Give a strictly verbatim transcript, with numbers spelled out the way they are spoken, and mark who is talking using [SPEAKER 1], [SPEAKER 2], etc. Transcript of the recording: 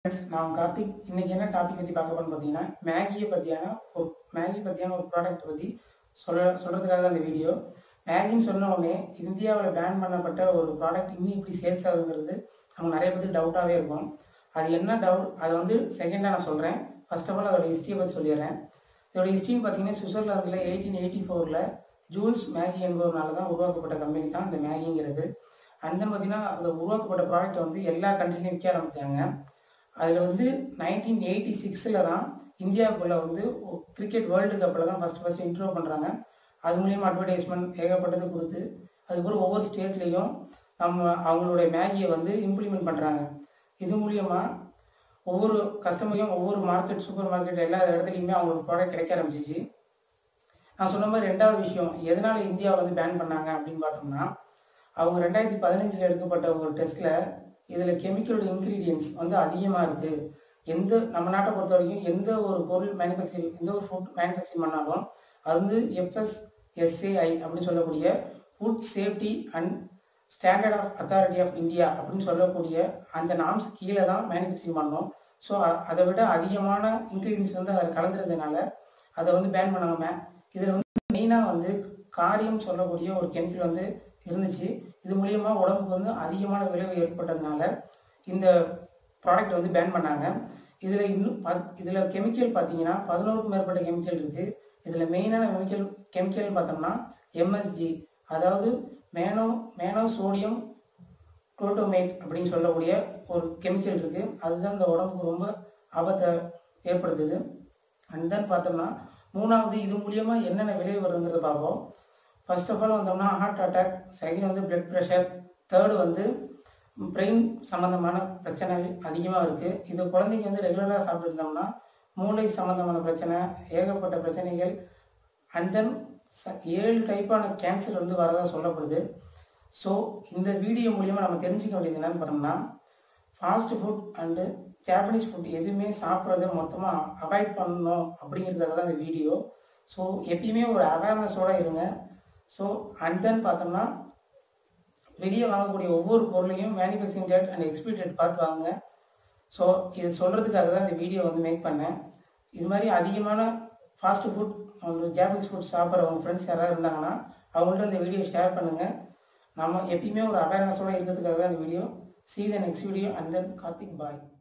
[SPEAKER 1] Friends, நான் கார்த்திக். இன்னைக்கு என்ன டாபிக் பற்றி பார்க்க போறோம்னு பார்த்தீங்கன்னா, மேகியை பற்றியான ஒரு மேகி பற்றியான ஒரு ப்ராடக்ட் பற்றி சொல்ல சொல்கிறதுக்காக தான் இந்த வீடியோ. மேகின்னு சொன்ன உடனே இந்தியாவில் பேன் பண்ணப்பட்ட ஒரு ப்ராடக்ட் இன்னும் இப்படி சேல்ஸ் ஆகுங்கிறது அவங்க நிறைய பேருக்கு டவுட்டாகவே இருக்கும். அது என்ன டவுட் அதை வந்து செகண்டாக நான் சொல்கிறேன். ஃபர்ஸ்ட் ஆஃப் ஆல் அதோட ஹிஸ்ட்ரியை பற்றி சொல்லிடுறேன். இதோட ஹிஸ்ட்ரின்னு பார்த்தீங்கன்னா, சுவிட்சர்லாந்தில் எயிட்டீன் எயிட்டி ஃபோரில் ஜூல்ஸ் மேகி என்பவனால தான் உருவாக்கப்பட்ட கம்பெனி தான் இந்த மேகிங்கிறது. அந்த பார்த்தீங்கன்னா அந்த உருவாக்கப்பட்ட ப்ராடக்ட் வந்து எல்லா கண்ட்ரிலையும் விற்க ஆரம்பித்தாங்க. அதில் வந்து நைன்டீன் எயிட்டி சிக்ஸில் தான் இந்தியாவுக்குள்ளே வந்து கிரிக்கெட் வேர்ல்டு கப்பில் தான் ஃபஸ்ட் ஃபஸ்ட் இன்ட்ரோ பண்ணுறாங்க. அது மூலியமாக அட்வர்டைஸ்மெண்ட் ஏகப்பட்டது கொடுத்து அதுக்கப்புறம் ஒவ்வொரு ஸ்டேட்லேயும் நம்ம அவங்களுடைய மேகியை வந்து இம்ப்ளிமெண்ட் பண்ணுறாங்க. இது மூலியமாக ஒவ்வொரு கஸ்டமரையும் ஒவ்வொரு மார்க்கெட் சூப்பர் மார்க்கெட் எல்லா இடத்துலையுமே அவங்களுக்கு ப்ராடக்ட் கிடைக்க ஆரம்பிச்சிச்சு. நான் சொன்ன மாதிரி ரெண்டாவது விஷயம் எதனால் இந்தியாவை வந்து பேன் பண்ணாங்க அப்படின்னு பார்த்தோம்னா, அவங்க ரெண்டாயிரத்தி பதினஞ்சில் எடுக்கப்பட்ட ஒரு டெஸ்ட்டில் இதில் கெமிக்கலோட இன்க்ரீடியன்ஸ் வந்து அதிகமாக இருக்குது. எந்த நம்ம நாட்டை பொறுத்த வரைக்கும் எந்த ஒரு பொருள் மேனுஃபேக்சரிங் எந்த ஒரு ஃபுட் மேனுஃபேக்சரிங் பண்ணாலும் அது வந்து எஃப்எஸ்எஸ்ஏஐ அப்படின்னு சொல்லக்கூடிய food safety and standard of authority of India அப்படின்னு சொல்லக்கூடிய அந்த நாம்ஸ் கீழே தான் மேனுஃபேக்சரிங் பண்ணோம். ஸோ அதை விட அதிகமான இன்க்ரீடியன்ஸ் வந்து அதில் கலந்துறதுனால அதை வந்து பேன் பண்ணாங்க. இதில் வந்து மெயினாக வந்து காரியம் சொல்லக்கூடிய ஒரு கெமிக்கல் வந்து இருந்துச்சு. இது மூலியமா உடம்புக்கு வந்து அதிகமான விளைவு ஏற்பட்டதுனால இந்த ப்ராடக்ட் வந்து பேன் பண்ணாங்க. இதில் இன்னும் இதில் கெமிக்கல் பார்த்தீங்கன்னா பதினோருக்கும் மேற்பட்ட கெமிக்கல் இருக்குது. இதில் மெயினான கெமிக்கல் கெமிக்கல்னு பார்த்தோம்னா எம்எஸ்ஜி, அதாவது மேனோ மேனோ சோடியம் குளோட்டோமேட் அப்படின்னு சொல்லக்கூடிய ஒரு கெமிக்கல் இருக்குது. அதுதான் இந்த உடம்புக்கு ரொம்ப ஆபத்தை ஏற்படுத்துது. அண்ட் தென் பார்த்தோம்னா மூணாவது இது மூலியமாக என்னென்ன விளைவு வருதுங்கிறத பார்ப்போம். ஃபர்ஸ்ட் ஆஃப் ஆல் வந்தோம்னா ஹார்ட் அட்டாக், செகண்ட் வந்து பிளட் ப்ரெஷர், தேர்டு வந்து பிரெயின் சம்மந்தமான பிரச்சனைகள் அதிகமாக இருக்குது. இது குழந்தைங்க வந்து ரெகுலராக சாப்பிட்டுருந்தோம்னா மூளை சம்மந்தமான பிரச்சனை, ஏகப்பட்ட பிரச்சனைகள். அண்ட் தென் ஏழு டைப்பான கேன்சர் வந்து வரதாக சொல்லப்படுது. ஸோ இந்த வீடியோ மூலியமாக நம்ம தெரிஞ்சுக்க வேண்டியது என்னன்னு பார்த்தோம்னா, fast food and Japanese food எதுவுமே சாப்பிட்றத மொத்தமாக அவாய்ட் பண்ணணும் அப்படிங்கிறதுக்காக தான் இந்த வீடியோ. ஸோ எப்பயுமே ஒரு அவேர்னஸோடு இருங்க. ஸோ அண்ட் தென் பார்த்தோம்னா வெளியே வாங்கக்கூடிய ஒவ்வொரு பொருளையும் manufacturing date and expiry date பார்த்து வாங்குங்க. ஸோ இது சொல்கிறதுக்காக தான் இந்த வீடியோ வந்து மேக் பண்ணேன். இது மாதிரி அதிகமான ஃபாஸ்ட் ஃபுட் ஜாப்பனீஸ் ஃபுட் சாப்பிட்ற உங்கள் ஃப்ரெண்ட்ஸ் யாராவது இருந்தாங்கன்னா அவங்கள்ட்ட இந்த வீடியோ ஷேர் பண்ணுங்கள். நம்ம எப்பயுமே ஒரு அவேர்னஸோடு இருக்கிறதுக்காக தான் இந்த வீடியோ. See the next video and then Karthik, bye.